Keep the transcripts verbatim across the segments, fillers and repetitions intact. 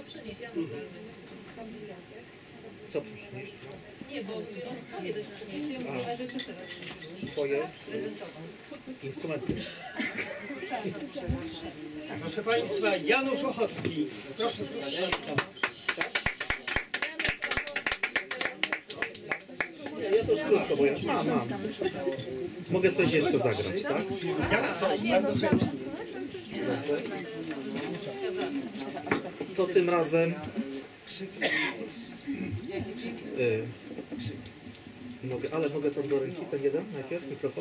przynieść, ja Co przynieść? Nie, bo on swoje też przyniesie, A, swoje instrumenty. Proszę Państwa, Janusz Ochocki. Proszę, proszę. Ja to już krótko, bo ja mam, mam. Mogę coś jeszcze zagrać, tak? Jak coś, bardzo chętnie. To tym razem... Y, mogę, ale mogę tam do ręki ten jeden najpierw, mikrofon?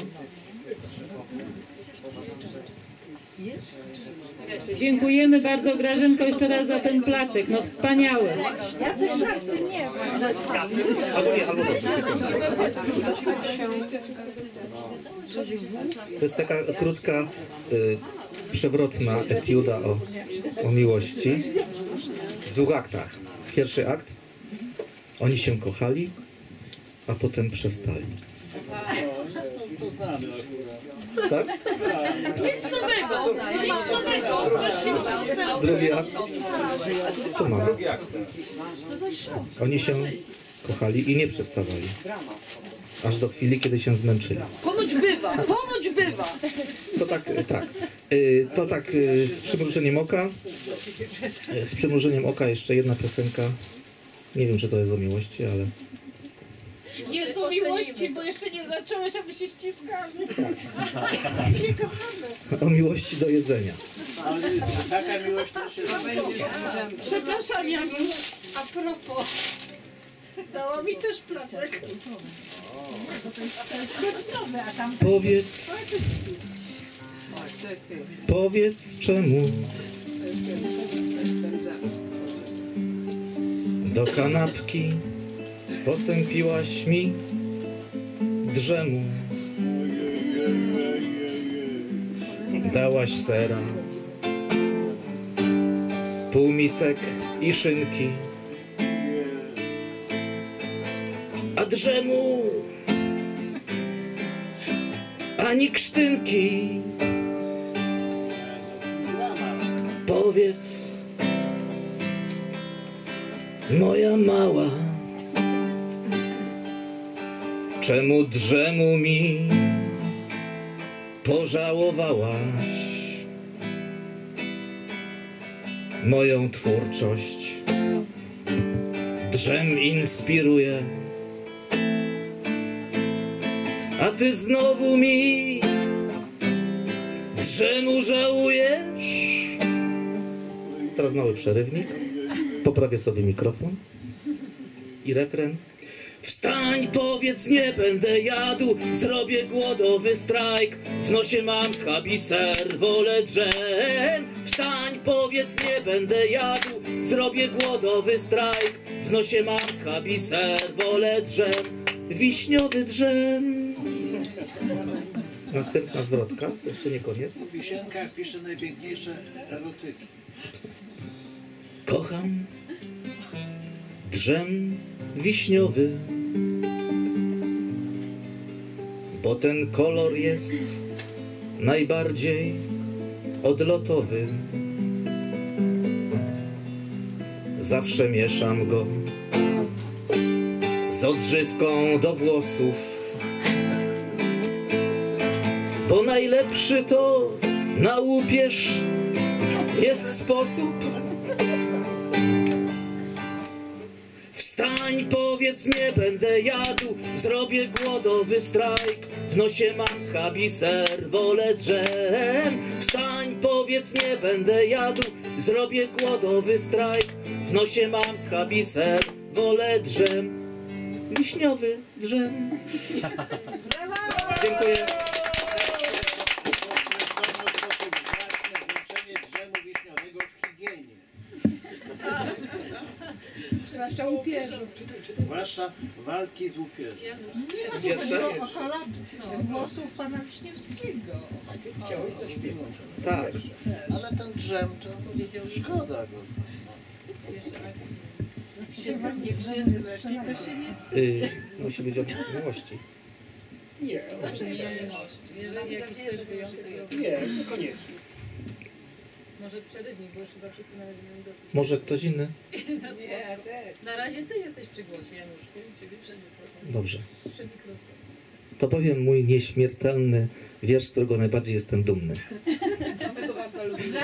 Dziękujemy bardzo, Grażynko, jeszcze raz za ten placek. No wspaniały. Ja też żarty nie znam. Albo nie, albo dobrze. To jest taka krótka, y, przewrotna etiuda o, o miłości w dwóch aktach. Pierwszy akt, oni się kochali, a potem przestali. Tak? Nic nowego, nic nowego. Drugi akt, to mamy. Oni się kochali i nie przestawali. Aż do chwili, kiedy się zmęczyli. Ponoć bywa, ponoć bywa. To tak, tak. Y, To tak y, z przymrużeniem oka. Y, Z przymrużeniem oka jeszcze jedna piosenka. Nie wiem, czy to jest o miłości, ale... Jest o miłości, bo jeszcze nie zacząłeś, a my się ściskamy. Się kochamy. O miłości do jedzenia. Taka miłość też jest. Przepraszam, Janusz, a propos. Dała mi też placek. Powiedz... Powiedz czemu do kanapki postąpiłaś mi drzemu. Dałaś sera, półmisek i szynki, a drzemu ani krztynki. Powiedz, moja mała, czemu drzemu mi pożałowałaś? Moją twórczość drzem inspiruje, a ty znowu mi drzemu żałujesz? Teraz mały przerywnik. Poprawię sobie mikrofon. I refren. Wstań, powiedz, nie będę jadł, zrobię głodowy strajk. W nosie mam schabi ser, wolę drzem. Wstań, powiedz, nie będę jadł, zrobię głodowy strajk. W nosie mam schabi ser, wolę drzem. Wiśniowy drzem. Następna zwrotka, to jeszcze nie koniec. W Wisienkach pisze najpiękniejsze erotyki. Kocham drzem wiśniowy, bo ten kolor jest najbardziej odlotowy. Zawsze mieszam go z odżywką do włosów, bo najlepszy to na łupież jest sposób. Wstań, powiedz, nie będę jadł, zrobię głodowy strajk. W nosie mam schabi ser, wolę drzem. Wstań, powiedz, nie będę jadł, zrobię głodowy strajk. W nosie mam schabi ser, wolę drzem. Wiśniowy drzem. Dziękuję. Zwłaszcza łupieżu. Zwłaszcza walki z łupieżem. Nie, chodzi o pokolat włosów pana Wiśniewskiego. Chciałeś zaśpiewać. Tak. Ale ten drzem to szkoda go. Y, musi być o miłości. Nie, Zawsze jest miłość. Jeżeli jakiś też wyjątek jest. nie, koniecznie. Może przerywnik, bo już chyba wszyscy na razie mają dosyć. Może ktoś inny? Nie, też. Na razie ty jesteś przy głosie, Januszku. Ciebie przed mikrofonem. Dobrze. Przy mikrofonie. To powiem mój nieśmiertelny wiersz, z którego najbardziej jestem dumny. My go bardzo lubimy.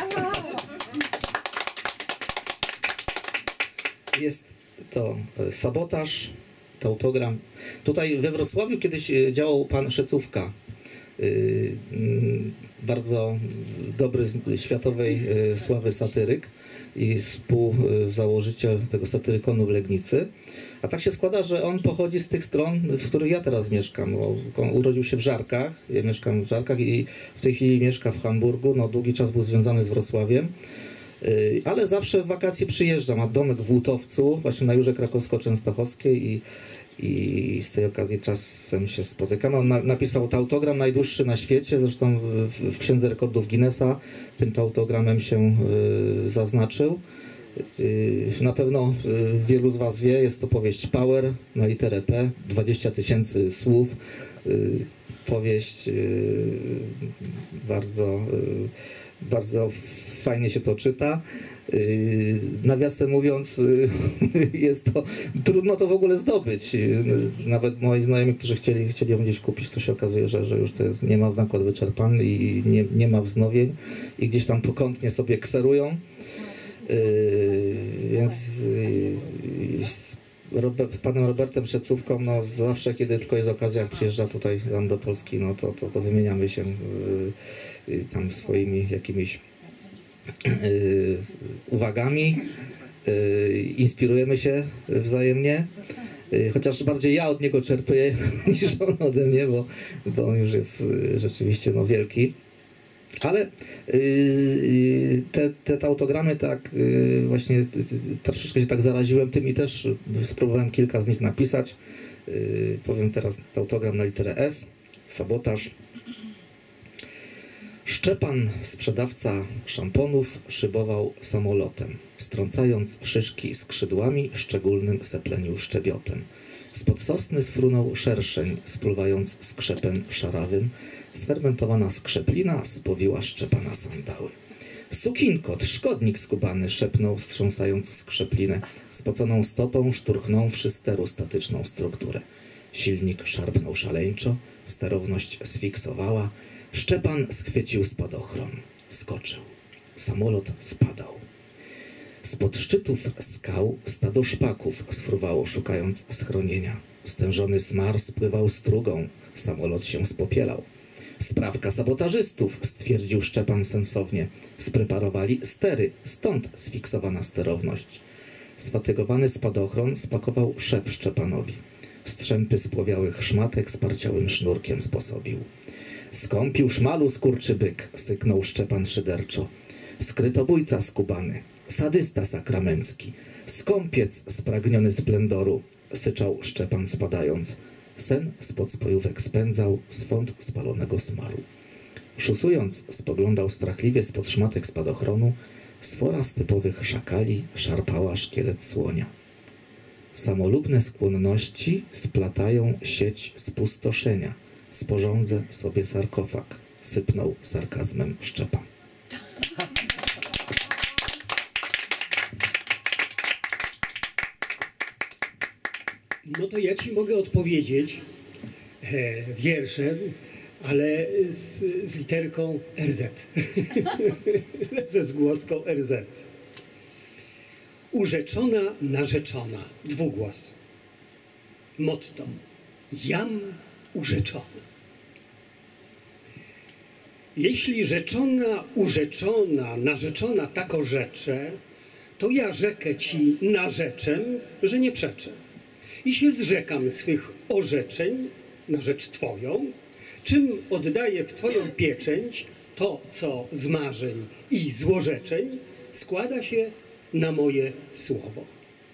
Jest to e, Sabotaż, to autogram. Tutaj we Wrocławiu kiedyś e, działał pan Szecówka. E, mm, bardzo dobry z światowej e, sławy satyryk i współzałożyciel tego satyrykonu w Legnicy. A tak się składa, że on pochodzi z tych stron, w których ja teraz mieszkam. Bo on urodził się w Żarkach, ja mieszkam w Żarkach i w tej chwili mieszka w Hamburgu. No, długi czas był związany z Wrocławiem. Ale zawsze w wakacje przyjeżdżam, ma domek w Łutowcu, właśnie na Jurze Krakowsko-Częstochowskiej i, i z tej okazji czasem się spotykamy. On na, napisał to autogram najdłuższy na świecie, zresztą w, w Księdze Rekordów Guinnessa tym to autogramem się y, zaznaczył. Y, na pewno y, wielu z was wie, jest to powieść Power na literę P, dwadzieścia tysięcy słów. Y, powieść y, bardzo... Y, Bardzo fajnie się to czyta. Yy, nawiasem mówiąc, yy, jest to trudno to w ogóle zdobyć. Yy, nawet moi znajomi, którzy chcieli, chcieli ją gdzieś kupić, to się okazuje, że, że już to jest, nie ma w nakład wyczerpany i nie, nie ma wznowień i gdzieś tam pokątnie sobie kserują. Yy, więc yy, z Robert, panem Robertem Szecówką, no zawsze, kiedy tylko jest okazja, jak przyjeżdża tutaj tam do Polski, no to, to, to wymieniamy się yy, yy, tam swoimi jakimiś yy, uwagami, yy, inspirujemy się wzajemnie, yy, chociaż bardziej ja od niego czerpię niż on ode mnie, bo, bo on już jest yy, rzeczywiście no, wielki. Ale yy, te, te, te autogramy tak yy, właśnie yy, troszeczkę się tak zaraziłem tym i też spróbowałem kilka z nich napisać. Yy, powiem teraz autogram na literę S. Sabotaż. Szczepan, sprzedawca szamponów, szybował samolotem, strącając szyszki skrzydłami, szczególnym sepleniu szczebiotem. Spod sosny sfrunął szerszeń, spluwając skrzepem szarawym. Sfermentowana skrzeplina spowiła Szczepana sandały. Sukinkot, szkodnik skubany, szepnął, wstrząsając skrzeplinę. Spoconą stopą szturchnąwszy steru statyczną strukturę. Silnik szarpnął szaleńczo, sterowność sfiksowała. Szczepan schwycił spadochron. Skoczył. Samolot spadał. Spod szczytów skał stado szpaków sfruwało, szukając schronienia. Stężony smar spływał strugą. Samolot się spopielał. Sprawka sabotażystów, stwierdził Szczepan sensownie. Spreparowali stery, stąd sfiksowana sterowność. Sfatygowany spadochron spakował szef Szczepanowi. Strzępy spłowiałych szmatek sparciałym sznurkiem sposobił. Skąpił szmalu skurczybyk, syknął Szczepan szyderczo. Skrytobójca skubany, sadysta sakramencki, skąpiec spragniony splendoru, syczał Szczepan spadając. Sen spod spojówek spędzał swąd spalonego smaru. Szusując, spoglądał strachliwie spod szmatek spadochronu. Sfora z typowych szakali szarpała szkielet słonia. Samolubne skłonności splatają sieć spustoszenia. Sporządzę sobie sarkofag, sypnął sarkazmem Szczepan. No to ja ci mogę odpowiedzieć e, wierszem, ale z, z literką R Z. Ze zgłoską R Z. Urzeczona, narzeczona. Dwugłos. Motto. Jam urzeczona. Jeśli rzeczona, urzeczona, narzeczona tako rzecze, to ja rzekę ci narzeczem, że nie przeczę. I się zrzekam swych orzeczeń na rzecz twoją, czym oddaję w twoją pieczęć to, co z marzeń i złorzeczeń składa się na moje słowo.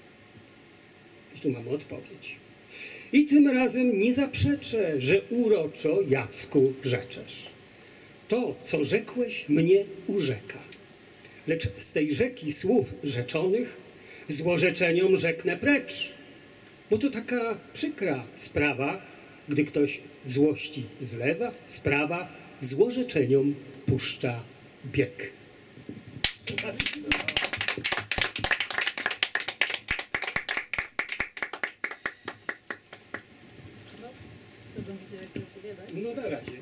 I tu mamy odpowiedź. I tym razem nie zaprzeczę, że uroczo Jacku rzeczesz. To, co rzekłeś, mnie urzeka. Lecz z tej rzeki słów rzeczonych złorzeczeniom rzeknę precz. Bo to taka przykra sprawa, gdy ktoś złości zlewa, sprawa złorzeczeniom puszcza bieg. Co będziecie jak sobie opowiadać? No na razie.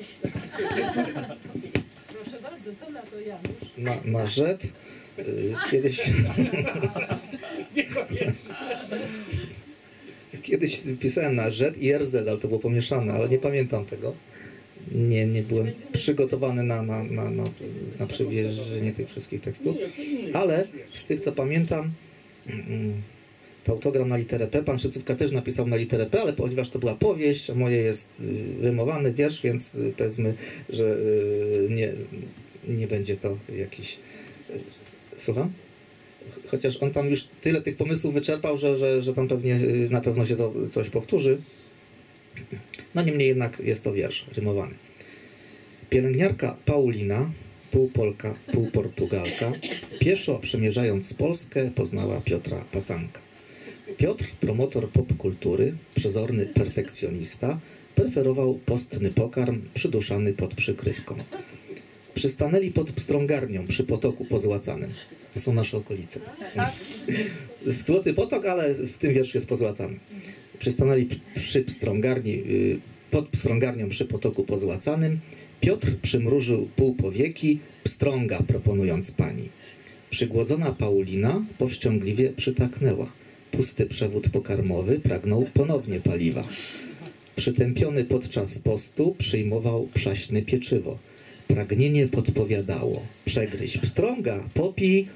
Proszę bardzo, co na to Janusz? Na, na rzet y, kiedyś... Niekoniecznie. Kiedyś pisałem na rzet i R Z, ale to było pomieszane, ale nie pamiętam tego. Nie, nie byłem przygotowany na, na, na, na, na przywiezienie tych wszystkich tekstów. Ale z tych, co pamiętam, to autogram na literę P. Pan Szycówka też napisał na literę P, ale ponieważ to była powieść, a moje jest rymowany wiersz, więc powiedzmy, że nie, nie będzie to jakiś... Słucham? Chociaż on tam już tyle tych pomysłów wyczerpał, że, że, że tam pewnie na pewno się to coś powtórzy. No niemniej jednak jest to wiersz rymowany. Pielęgniarka Paulina, pół Polka, pół Portugalka, pieszo przemierzając Polskę poznała Piotra Pacanka. Piotr, promotor popkultury, przezorny perfekcjonista, preferował postny pokarm przyduszany pod przykrywką. Przystanęli pod pstrągarnią przy potoku pozłacanym. To są nasze okolice. W Złoty Potok, ale w tym wierszu jest pozłacany. Przystanęli przy pstrągarni, pod pstrągarnią przy potoku pozłacanym. Piotr przymrużył pół powieki, pstrąga proponując pani. Przygłodzona Paulina powściągliwie przytaknęła. Pusty przewód pokarmowy pragnął ponownie paliwa. Przytępiony podczas postu przyjmował przaśne pieczywo. Pragnienie podpowiadało. Przegryź pstrąga, popij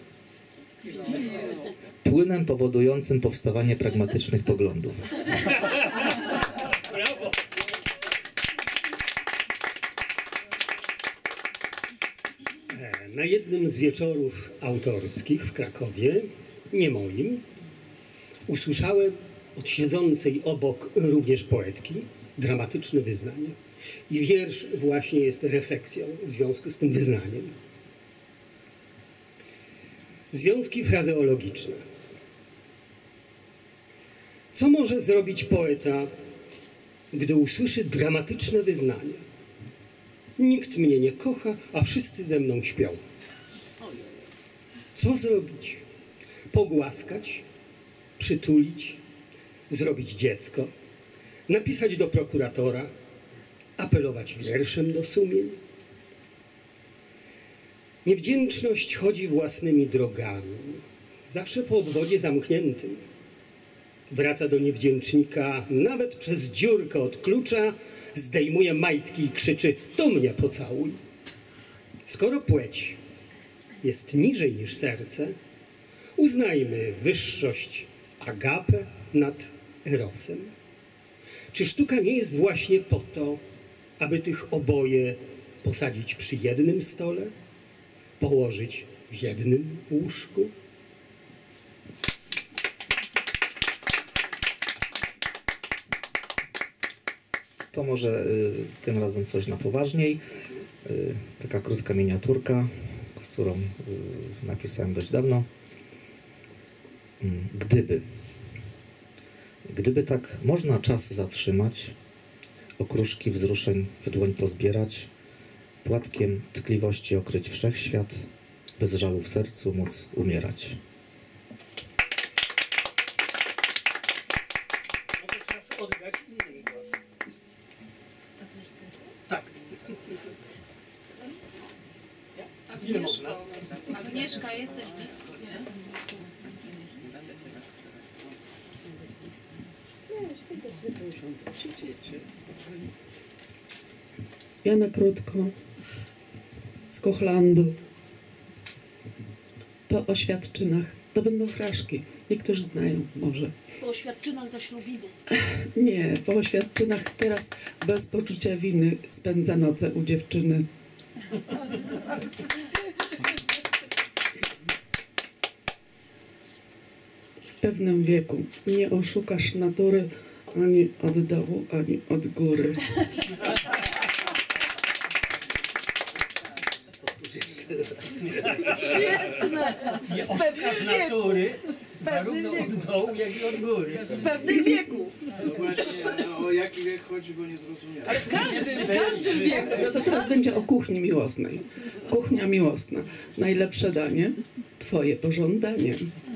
płynem powodującym powstawanie pragmatycznych poglądów. Brawo! Na jednym z wieczorów autorskich w Krakowie, nie moim, usłyszałem od siedzącej obok również poetki dramatyczne wyznanie. I wiersz właśnie jest refleksją w związku z tym wyznaniem. Związki frazeologiczne. Co może zrobić poeta, gdy usłyszy dramatyczne wyznanie? Nikt mnie nie kocha, a wszyscy ze mną śpią. Co zrobić? Pogłaskać, przytulić, zrobić dziecko, napisać do prokuratora, apelować wierszem do sumień. Niewdzięczność chodzi własnymi drogami, zawsze po obwodzie zamkniętym. Wraca do niewdzięcznika nawet przez dziurkę od klucza, zdejmuje majtki i krzyczy: to mnie pocałuj. Skoro płeć jest niżej niż serce, uznajmy wyższość agapę nad erosem. Czy sztuka nie jest właśnie po to, aby tych oboje posadzić przy jednym stole, położyć w jednym łóżku? To może y, tym razem coś na poważniej. Y, taka krótka miniaturka, którą y, napisałem dość dawno. Y, gdyby. Gdyby tak można czas zatrzymać, okruszki wzruszeń w dłoń pozbierać, płatkiem tkliwości okryć wszechświat, bez żalu w sercu móc umierać. No to czas oddać innym głos. Tak. Ile można? Agnieszka, jesteś blisko. Ja na krótko z Kochlandu po oświadczynach. To będą fraszki. Niektórzy znają może. Po oświadczynach za ślubiny. Nie, po oświadczynach teraz bez poczucia winy spędza noce u dziewczyny. W pewnym wieku nie oszukasz natury ani od dołu, ani od góry. Nie oszukasz natury, zarówno od dołu, jak i od góry. W pewnym wieku. No właśnie, a o jaki wiek chodzi, bo nie zrozumiałem. Ale w każdym, w każdym wieku. No to teraz będzie o kuchni miłosnej. Kuchnia miłosna. Najlepsze danie. twoje pożądanie.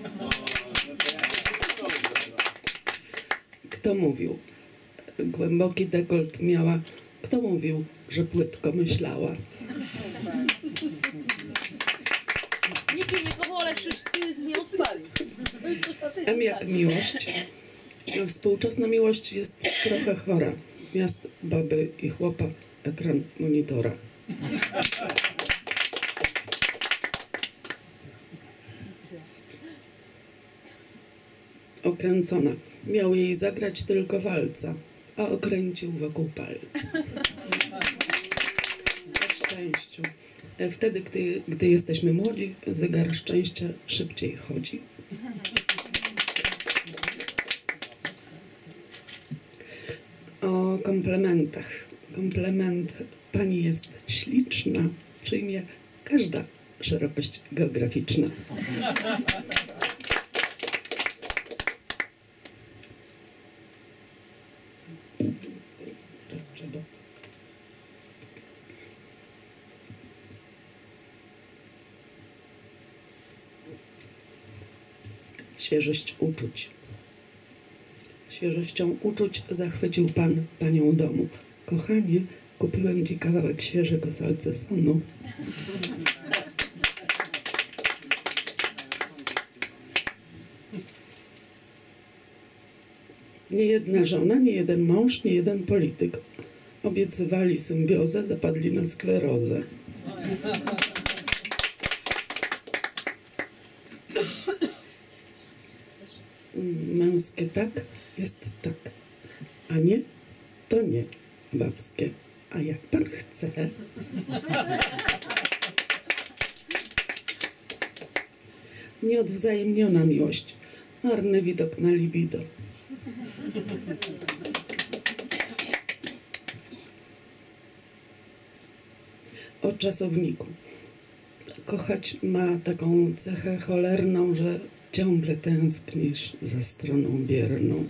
Kto mówił? Głęboki dekolt miała. Kto mówił, że płytko myślała? Nikt jej nie kochał, ale wszyscy z nią spali. M jak miłość. Współczesna miłość jest trochę chora. Miast, baby i chłopa, ekran monitora. Okręcona. Miał jej zagrać tylko walca, a okręcił wokół palca. O szczęściu. Wtedy, gdy, gdy jesteśmy młodzi, zegar szczęścia szybciej chodzi. O komplementach. Komplement pani jest śliczna. Przyjmie każda szerokość geograficzna. Teraz trzeba. Świeżość uczuć. Świeżością uczuć zachwycił pan panią domu. Kochanie, kupiłem ci kawałek świeżego salcesonu. Nie jedna żona, nie jeden mąż, nie jeden polityk. Obiecywali symbiozę, zapadli na sklerozę. Męskie tak jest tak, a nie to nie babskie. A jak pan chce? Nieodwzajemniona miłość. Marny widok na libido. O czasowniku. Kochać ma taką cechę cholerną, że ciągle tęsknisz za stroną bierną.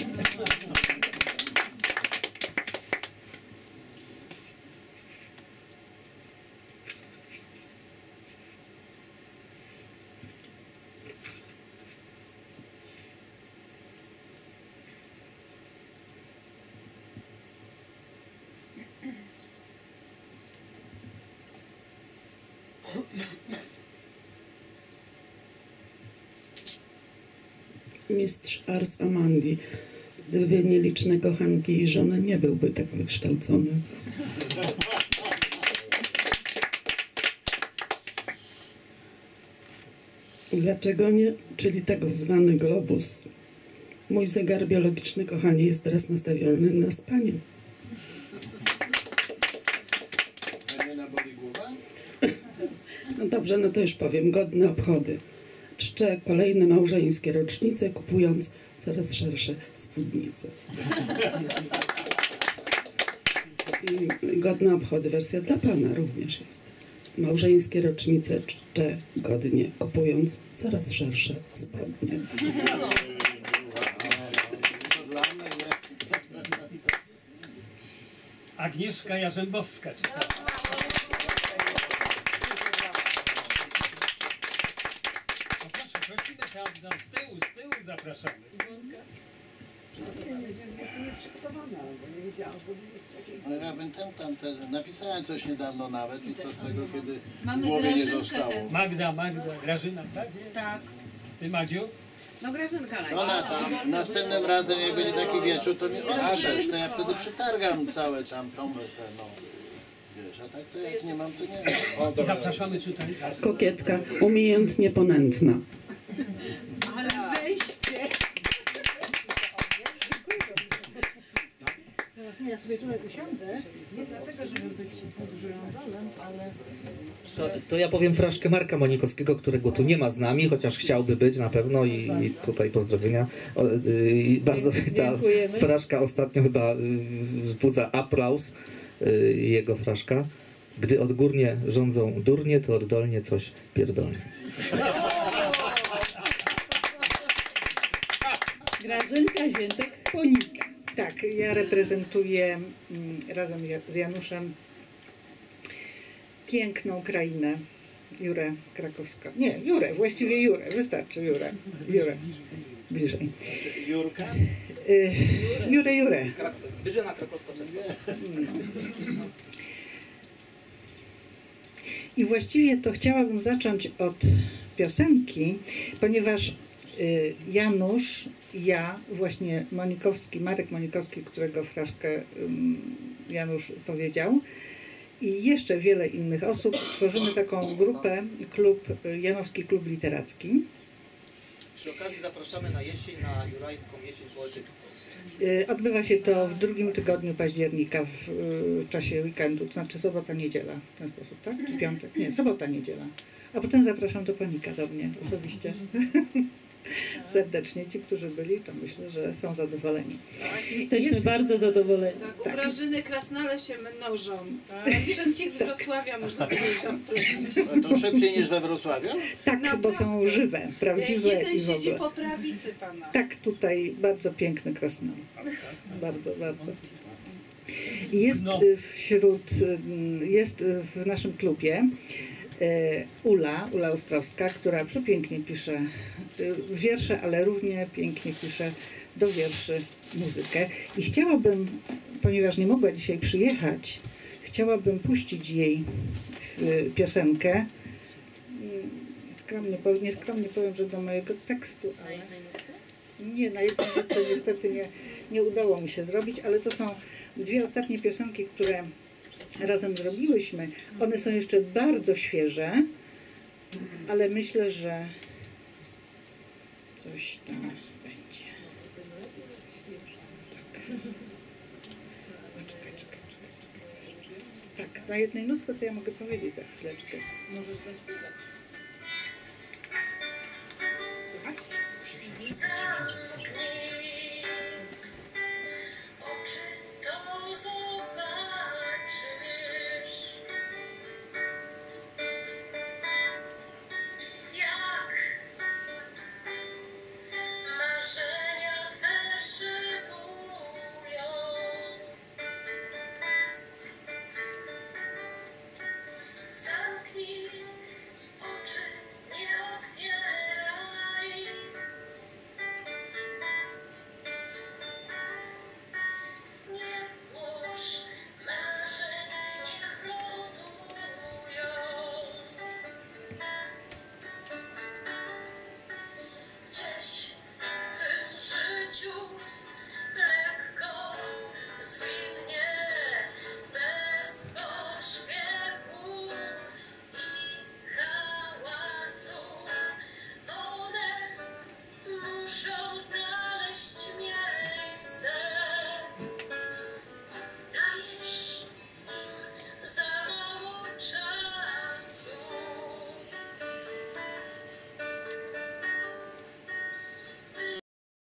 Mistrz Ars Amandi. Gdyby nieliczne kochanki i żony, nie byłby tak wykształcony. Dlaczego nie? Czyli tak zwany globus. Mój zegar biologiczny, kochanie, jest teraz nastawiony na spanie. No dobrze, no to już powiem. Godne obchody. Czczę kolejne małżeńskie rocznice, kupując coraz szersze spódnice. I godne obchody, wersja dla pana również jest. Małżeńskie rocznice czczę godnie, kupując coraz szersze spodnie. Agnieszka Jarzębowska czyta. No proszę, prosimy tam, tam z tyłu, z tyłu zapraszamy. Jestem nieprzygotowana, bo nie wiedziałam, że jest takiej... No ja bym ten tam te, napisałem coś niedawno nawet i co z tego, kiedy Mamy w głowie nie Grażynkę zostało. chętnie. Magda, Magda, Grażyna, tak? Tak. Ty, Madziu? No Grażynka najpierw. Ona tam, następnym razem jak będzie taki wieczór, to mnie odrzesz, to ja wtedy przetargam całe tam, tą, te, no. Wiesz, a tak to jak nie mam, to nie mam. I zapraszamy tutaj. Kokietka, umiejętnie ponętna. Ale wejście! Zaraz, nie, ja sobie tutaj usiądę, nie dlatego, żeby być pod żyrandolem, ale... To, to ja powiem fraszkę Marka Monikowskiego, którego tu nie ma z nami, chociaż chciałby być na pewno i, i tutaj pozdrowienia. O, y, bardzo ta fraszka ostatnio chyba y, wzbudza aplauz, y, jego fraszka. Gdy odgórnie rządzą durnie, to oddolnie coś pierdolnie. Grażynka Ziętek z Ponika. Tak, ja reprezentuję mm, razem z Januszem piękną krainę Jurę Krakowska. Nie, Jurę, właściwie Jurę, wystarczy Jurę. Jurę, bliżej. Jurka? Y, Jurę, Jurę. Wyżyna krakowsko-częstochowska. I właściwie to chciałabym zacząć od piosenki, ponieważ y, Janusz, ja, właśnie Monikowski, Marek Monikowski, którego fraszkę ym, Janusz powiedział, i jeszcze wiele innych osób tworzymy taką grupę, klub, Janowski Klub Literacki. Przy okazji zapraszamy na jesień, na jurajską jesień poetycką. Y, Odbywa się to w drugim tygodniu października w y, czasie weekendu, to znaczy sobota, niedziela, w ten sposób, tak? Czy piątek? Nie, sobota, niedziela. A potem zapraszam do Panika, do mnie osobiście. Serdecznie. Ci, którzy byli, to myślę, że są zadowoleni. Jesteśmy Jest- bardzo zadowoleni. Tak, u Tak. Grażyny krasnale się mnożą. Wszystkich z Wrocławia można by zaprosić. A to szybciej niż we Wrocławiu? Tak, bo są żywe, prawdziwe Jeden i w siedzi ogóle. po prawicy pana. Tak, tutaj bardzo piękny krasnal. Bardzo, bardzo. I Jest y, wśród, y, jest y, w naszym klubie y, Ula, Ula Ostrowska, która przepięknie pisze y, wiersze, ale równie pięknie pisze do wierszy muzykę. I chciałabym, ponieważ nie mogła dzisiaj przyjechać, chciałabym puścić jej y, piosenkę. Mm, Skromnie, pow- nie skromnie powiem, że do mojego tekstu, ale... Nie, na jednej nutce niestety nie, nie udało mi się zrobić, ale to są dwie ostatnie piosenki, które razem zrobiłyśmy. One są jeszcze bardzo świeże, ale myślę, że coś tam będzie. Tak. Czekaj, czekaj, czekaj, czekaj. Tak, na jednej nutce to ja mogę powiedzieć za chwileczkę. Możesz zaśpiewać.